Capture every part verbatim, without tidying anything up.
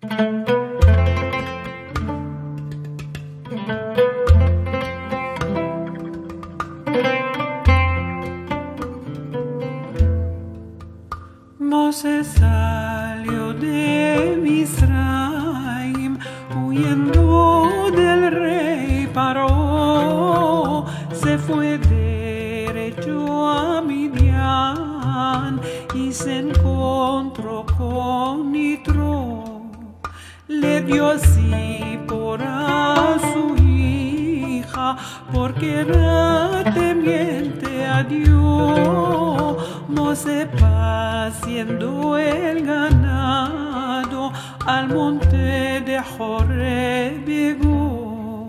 Moisés salió de Misraim, huyendo del rey Paró, se fue derecho a Midian y se encontró con Yitro. Le dio así por a su hija, porque era temiente a Dios. Moisés paciendo el ganado al monte de Joreb llegó.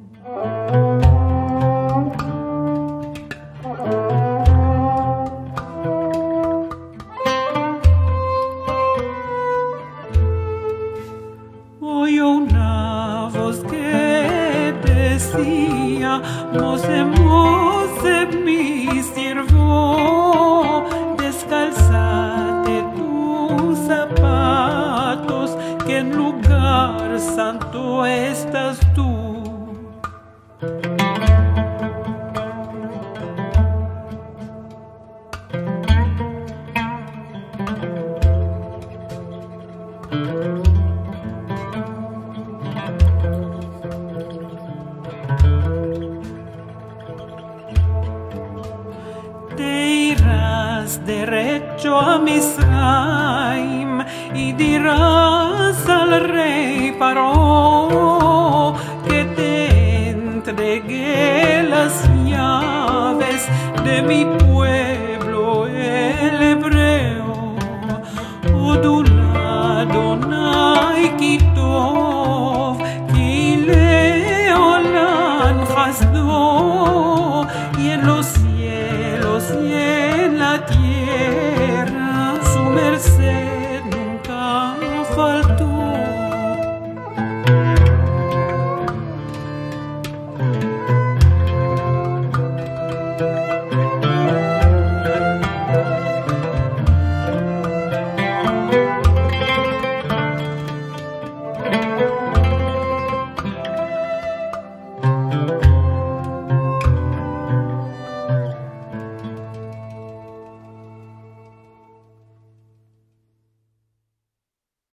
Oyó una voz que decía: Moisés, Moisés, mi siervo, descálzate tus zapatos, que en lugar santo estás tú. Te irás derecho a Misraim y dirás al rey Paró que te entregué las llaves de mi pueblo.